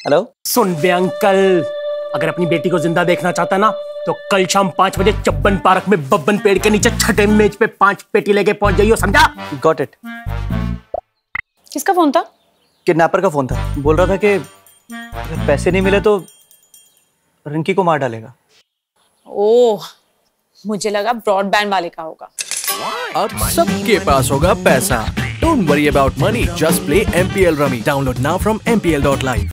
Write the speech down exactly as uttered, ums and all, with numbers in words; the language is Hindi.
हेलो। सुन बे अंकल, अगर अपनी बेटी को जिंदा देखना चाहता ना तो कल शाम पाँच बजे चब्बन पार्क में बब्बन पेड़ के नीचे छठे मेज पे पांच पेटी लेके पहुंच जाइयो, समझा? Got it. किसका फोन था? किडनैपर का फोन था। बोल रहा था कि अगर पैसे नहीं मिले तो रिंकी को मार डालेगा। ओह, मुझे लगा ब्रॉडबैंड वाले का होगा। अब सबके पास होगा पैसा। Don't worry about money. Just play M P L Rummy. Download now from M P L dot live.